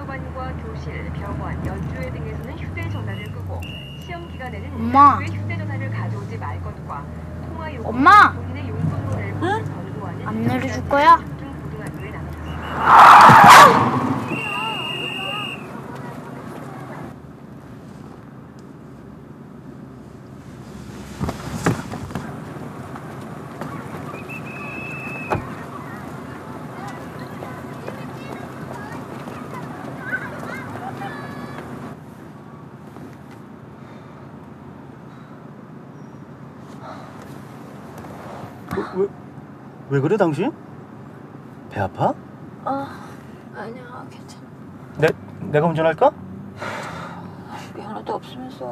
도서관과 교실, 병원, 연주회 등에서는 휴대전화를 끄고 시험 기간에는 엄마. 휴대전화를 가져오지 말 것과 통화 요금, 엄마. 본인의 용돈으로 앨범을 권고하는 안 내려줄 거야? 고등학교에 나섰습니다. 왜 그래 당신? 배 아파? 아니야, 괜찮아. 내가 운전할까? 여기 하나도 없으면서.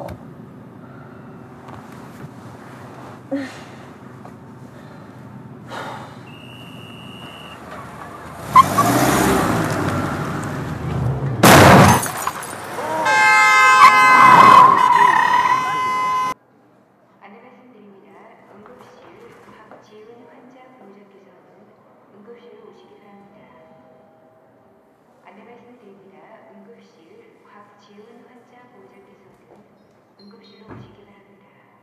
안내 말씀드립니다. 응급실 박지은 환자 보호자께서는 응급실로 오시기 바랍니다. 안내 말씀드립니다. 응급실 박지은 환자 보호자께서는 응급실로 오시기 바랍니다.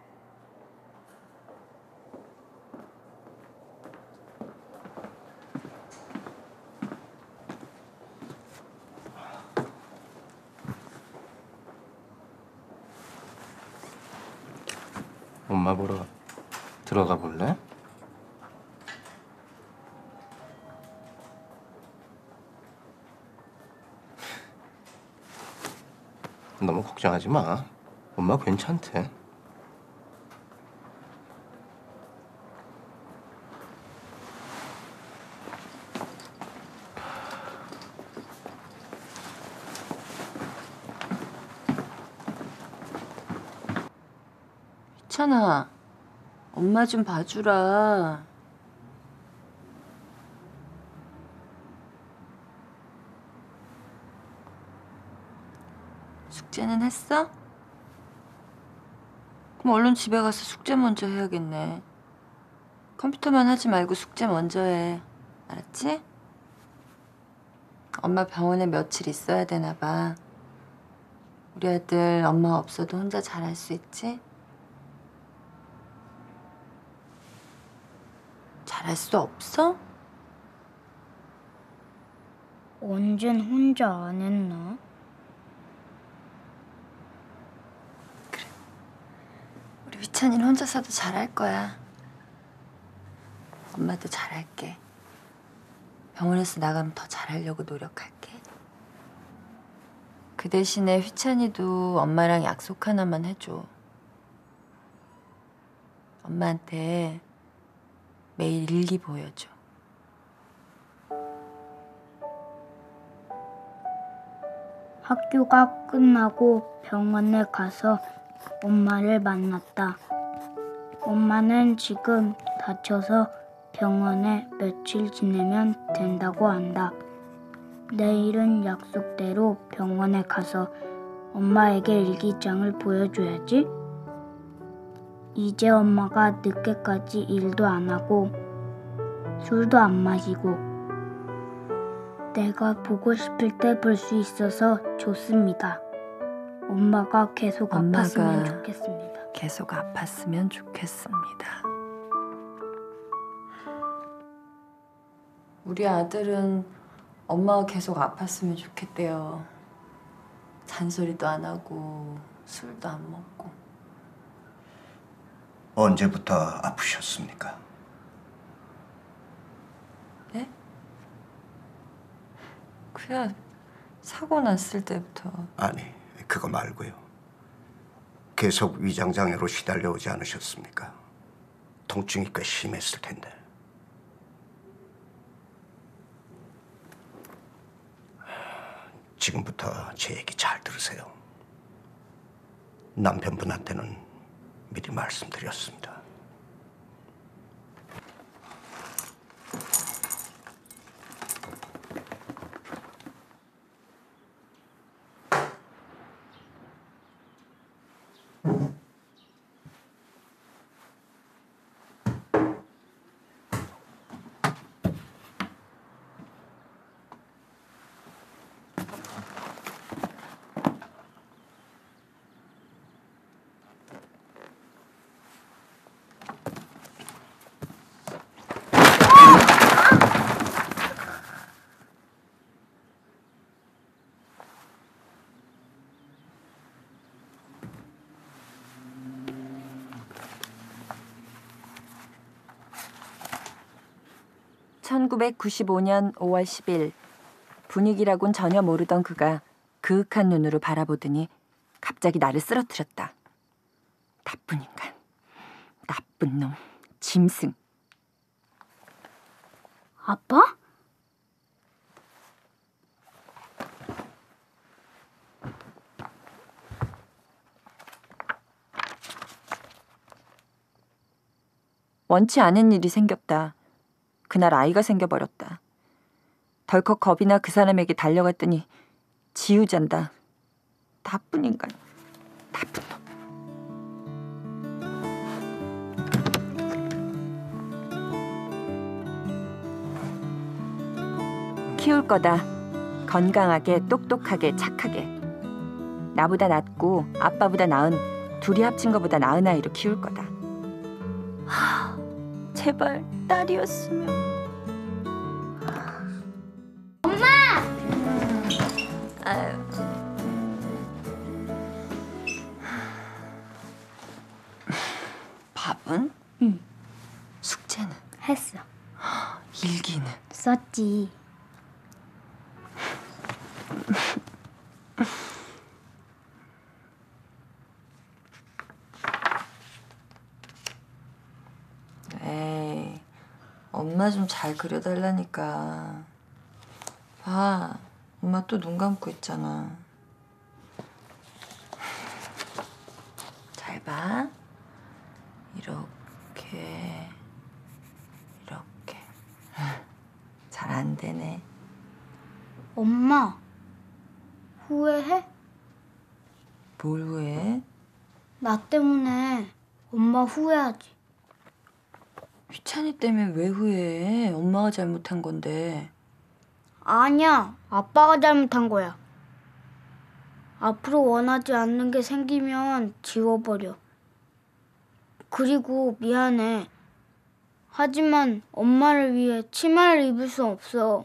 엄마 보러 들어가 볼래? 너무 걱정하지 마. 엄마 괜찮대. 희찬아, 엄마 좀 봐주라. 숙제는 했어? 그럼 얼른 집에 가서 숙제 먼저 해야겠네. 컴퓨터만 하지 말고 숙제 먼저 해. 알았지? 엄마 병원에 며칠 있어야 되나 봐. 우리 아들 엄마 없어도 혼자 잘할 수 있지? 잘할 수 없어? 언젠 혼자 안 했나? 우리 위찬이는 혼자서도 잘할 거야. 엄마도 잘할게. 병원에서 나가면 더 잘하려고 노력할게. 그 대신에 휘찬이도 엄마랑 약속 하나만 해줘. 엄마한테 매일 일기 보여줘. 학교가 끝나고 병원에 가서 엄마를 만났다. 엄마는 지금 다쳐서 병원에 며칠 지내면 된다고 한다. 내일은 약속대로 병원에 가서 엄마에게 일기장을 보여줘야지. 이제 엄마가 늦게까지 일도 안 하고 술도 안 마시고 내가 보고 싶을 때 볼 수 있어서 좋습니다. 엄마가 계속 아팠으면 좋겠습니다. 계속 아팠으면 좋겠습니다. 우리 아들은 엄마가 계속 아팠으면 좋겠대요. 잔소리도 안 하고 술도 안 먹고. 언제부터 아프셨습니까? 네? 그야 사고 났을 때부터. 아니, 그거 말고요. 계속 위장장애로 시달려오지 않으셨습니까? 통증이 꽤 심했을 텐데. 지금부터 제 얘기 잘 들으세요. 남편분한테는 미리 말씀드렸습니다. 1995년 5월 10일 분위기라곤 전혀 모르던 그가 그윽한 눈으로 바라보더니 갑자기 나를 쓰러뜨렸다. 나쁜 인간, 나쁜 놈, 짐승. 아빠? 원치 않은 일이 생겼다. 그날 아이가 생겨버렸다. 덜컥 겁이 나 그 사람에게 달려갔더니 지우잔다. 나쁜 인간, 나쁜 놈. 키울 거다. 건강하게, 똑똑하게, 착하게. 나보다 낫고 아빠보다 나은, 둘이 합친 것보다 나은 아이로 키울 거다. 제발 딸이었으면. 엄마! 아유. 밥은? 응. 숙제는? 했어. 일기는? 썼지. 에이, 엄마 좀 잘 그려달라니까. 봐, 엄마 또 눈 감고 있잖아. 잘 봐. 이렇게, 이렇게. 잘 안 되네. 엄마, 후회해? 뭘 후회해? 나 때문에 엄마 후회하지. 휘찬이 때문에 왜 후회해? 엄마가 잘못한 건데. 아니야, 아빠가 잘못한 거야. 앞으로 원하지 않는 게 생기면 지워버려. 그리고 미안해. 하지만 엄마를 위해 치마를 입을 수 없어.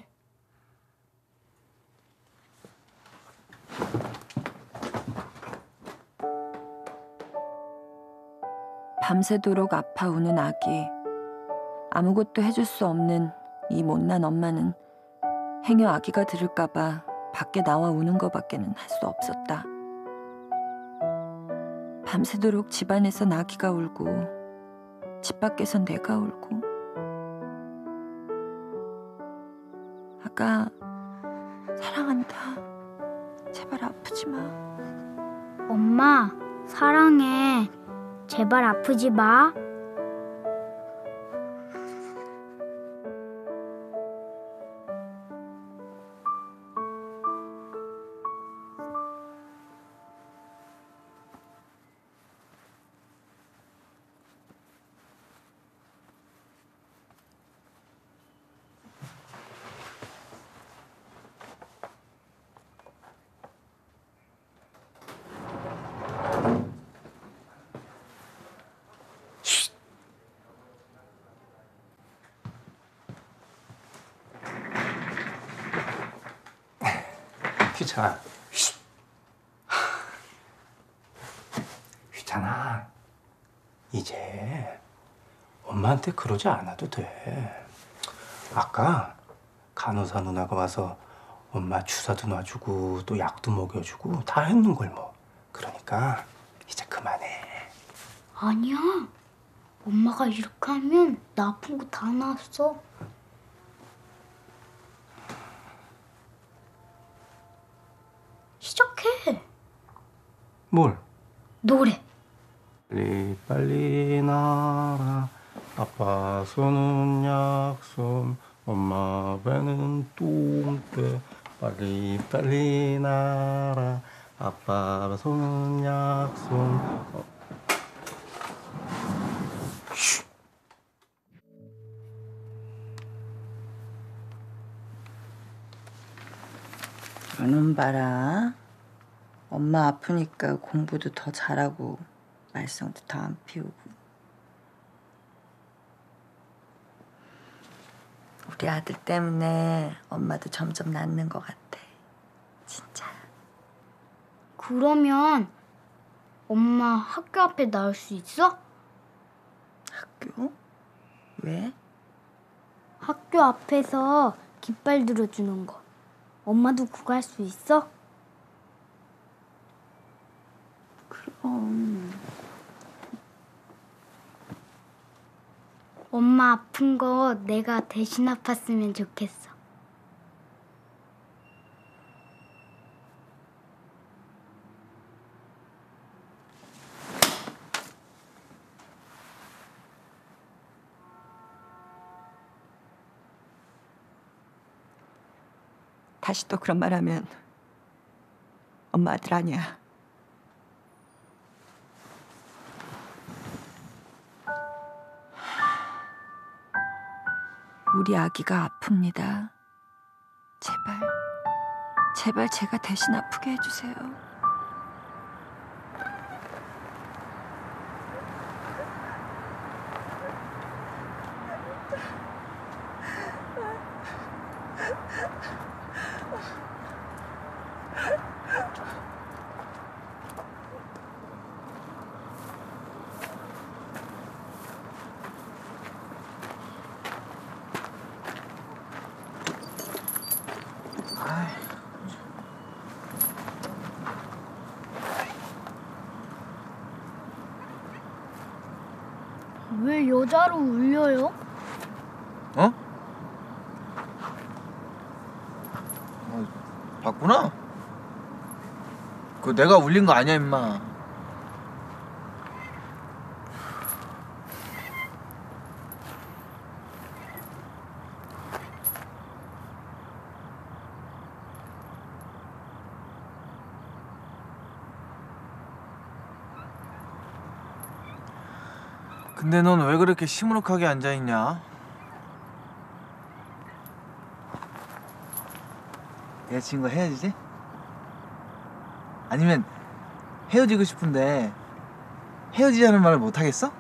밤새도록 아파우는 아기. 아무것도 해줄 수 없는 이 못난 엄마는 행여 아기가 들을까 봐 밖에 나와 우는 것밖에는 할 수 없었다. 밤새도록 집안에선 아기가 울고 집 밖에선 내가 울고. 아가, 사랑한다. 제발 아프지 마. 엄마, 사랑해. 제발 아프지 마. 휘찬아. 휘찬아. 이제 엄마한테 그러지 않아도 돼. 아까 간호사 누나가 와서 엄마 주사도 놔주고 또 약도 먹여주고 다 했는 걸 뭐. 그러니까 이제 그만해. 아니야. 엄마가 이렇게 하면 나 아픈 거 다 나았어. 시작해. 뭘? 노래. 빨리 빨리 나라. 아빠 손은 약손, 엄마 배는 똥배. 빨리 빨리 나라. 아빠 손은 약손. 너는 봐라. 엄마 아프니까 공부도 더 잘하고 말썽도 더 안 피우고. 우리 아들 때문에 엄마도 점점 낫는 것 같아. 진짜. 그러면 엄마 학교 앞에 나올 수 있어? 학교? 왜? 학교 앞에서 깃발 들어주는 거. 엄마도 그거 할 수 있어? 그럼 엄마 아픈 거 내가 대신 아팠으면 좋겠어. 다시 또 그런 말 하면 엄마 아들 아니야. 우리 아기가 아픕니다. 제발, 제발 제가 대신 아프게 해주세요. 왜 여자로 울려요? 어? 봤구나? 그거 내가 울린 거 아니야, 임마. 근데 넌 왜 그렇게 시무룩하게 앉아있냐? 여자친구가 헤어지지? 아니면 헤어지고 싶은데 헤어지자는 말을 못하겠어?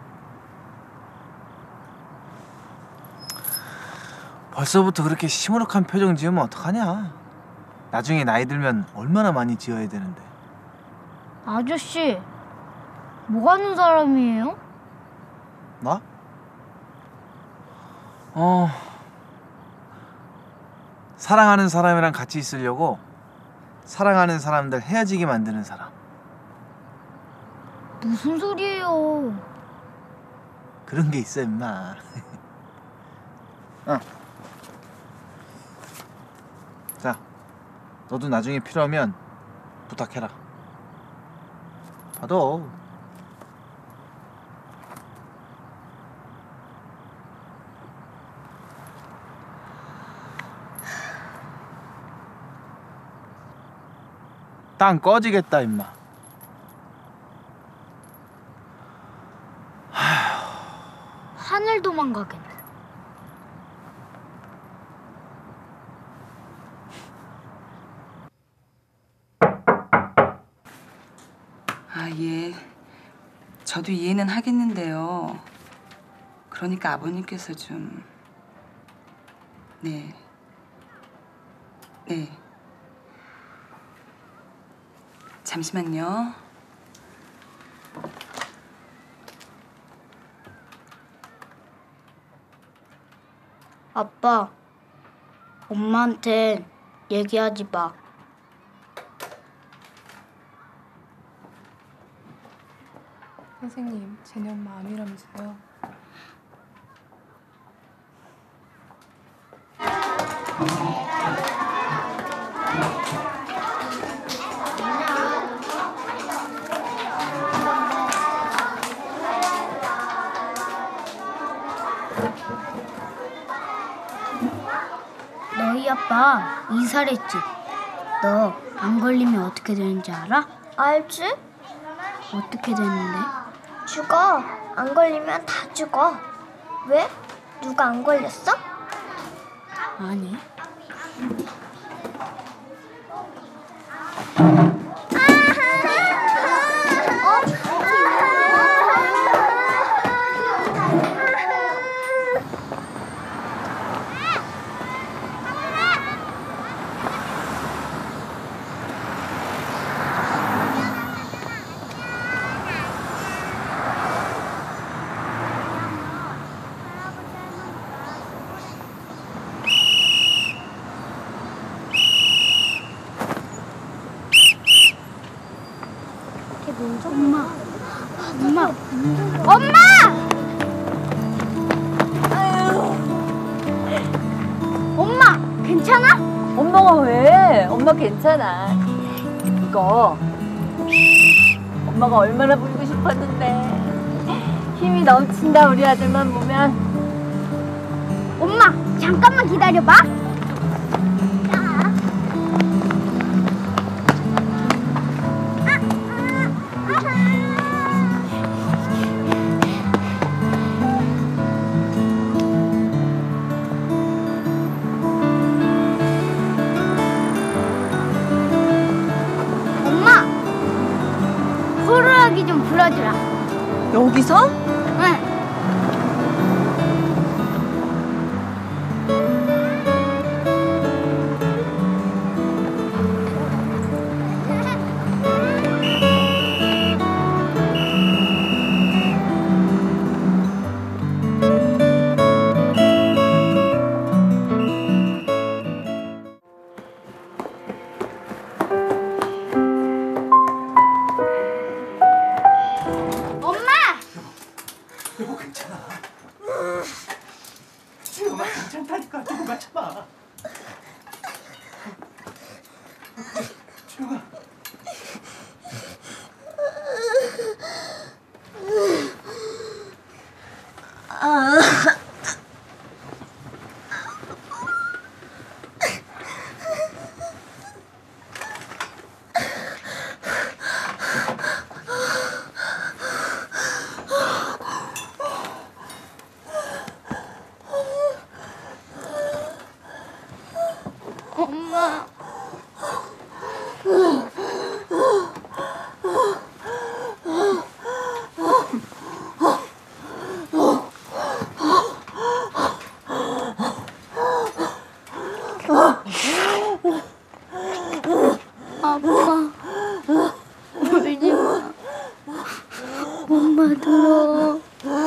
벌써부터 그렇게 시무룩한 표정 지으면 어떡하냐? 나중에 나이 들면 얼마나 많이 지어야 되는데. 아저씨, 뭐 하는 사람이에요? 나? 사랑하는 사람이랑 같이 있으려고 사랑하는 사람들 헤어지게 만드는 사람. 무슨 소리예요? 그런 게 있어, 임마. 자, 너도 나중에 필요하면 부탁해라. 받아. 땅 꺼지겠다, 임마. 하늘 도망가겠네. 아, 예. 저도 이해는 하겠는데요. 그러니까 아버님께서 좀... 네. 네. 잠시만요. 아빠, 엄마한테 얘기하지 마. 선생님, 쟤네 엄마 암이라면서요. 너희 아빠 이사랬지? 너 안 걸리면 어떻게 되는지 알아? 알지? 어떻게 되는데? 죽어. 안 걸리면 다 죽어. 왜? 누가 안 걸렸어? 아니. 엄마! 엄마, 괜찮아? 엄마가 왜? 엄마 괜찮아. 이거 엄마가 얼마나 부리고 싶었는데. 힘이 넘친다 우리 아들만 보면. 엄마, 잠깐만 기다려봐. 엄마, 호루라기 좀 불어주라. 여기서? 응. 여보 괜찮아. 지금아 괜찮다니까. 조금만 참아. 지금아. 엄마. 아빠, 울지 마. 엄마 들어.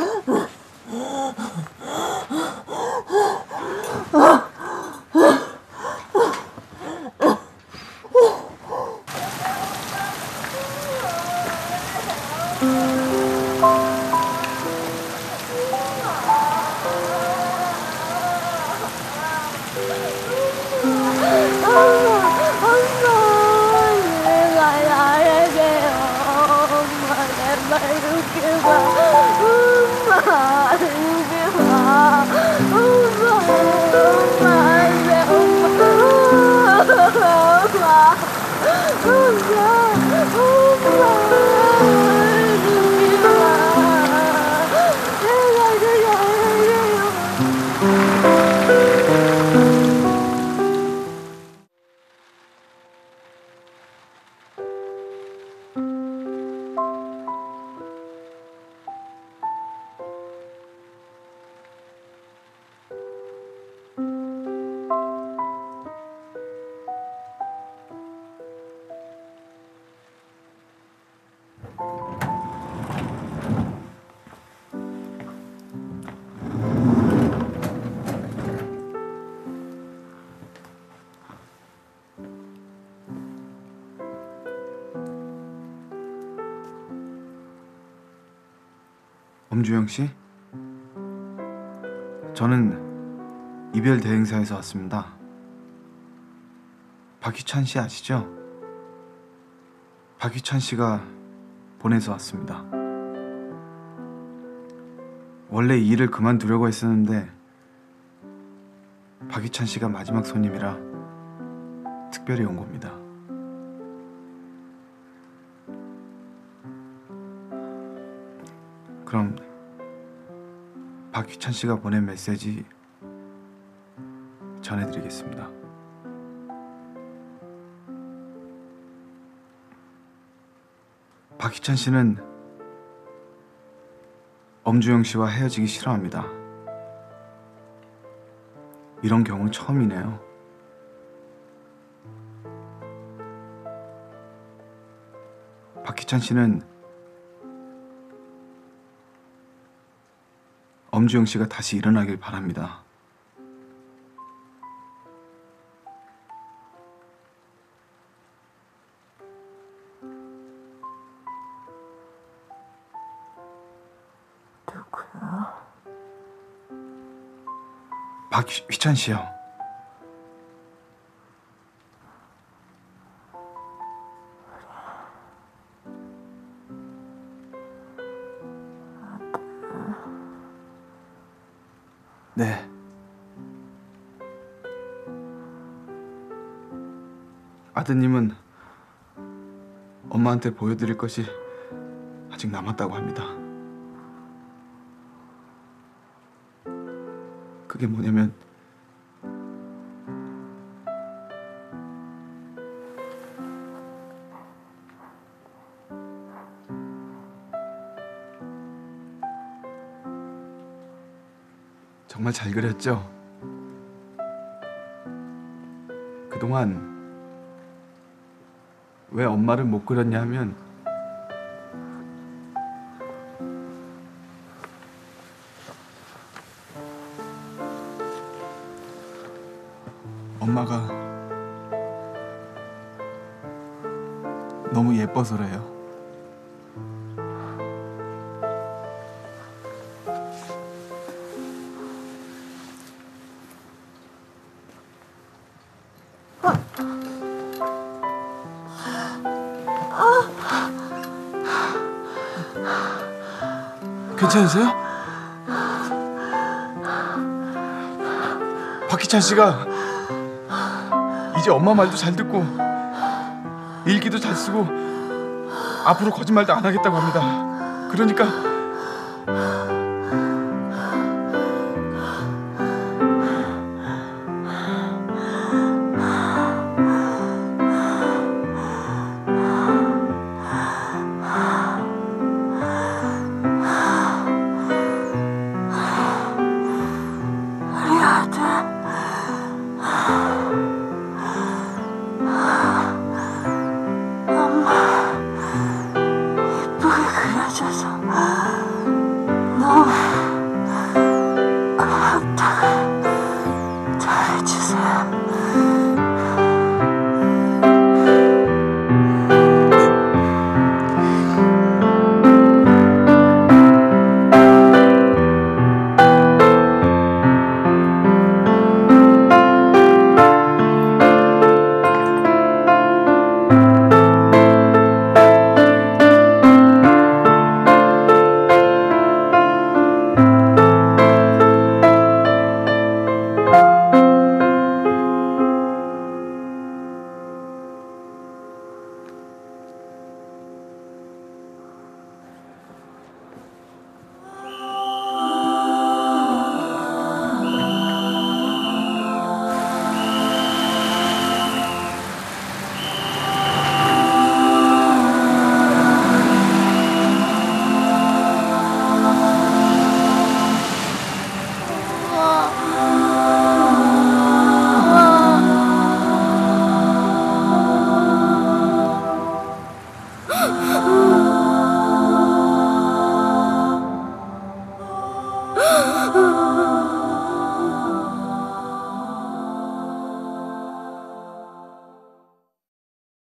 엄주영 씨? 저는 이별 대행사에서 왔습니다. 박희찬 씨 아시죠? 박희찬 씨가 보내서 왔습니다. 원래 이 일을 그만두려고 했었는데 박희찬 씨가 마지막 손님이라 특별히 온 겁니다. 그럼 박희찬 씨가 보낸 메시지 전해드리겠습니다. 박희찬 씨는 엄주영 씨와 헤어지기 싫어합니다. 이런 경우는 처음이네요. 박희찬 씨는 엄주영 씨가 다시 일어나길 바랍니다. 박휘천 씨요. 네. 아드님은 엄마한테 보여드릴 것이 아직 남았다고 합니다. 그게 뭐냐면 정말 잘 그렸죠? 그동안 왜 엄마를 못 그렸냐 하면 엄마가 너무 예뻐서래요. 괜찮으세요? 박희찬 씨가 이제 엄마 말도 잘 듣고 일기도 잘 쓰고 앞으로 거짓말도 안 하겠다고 합니다. 그러니까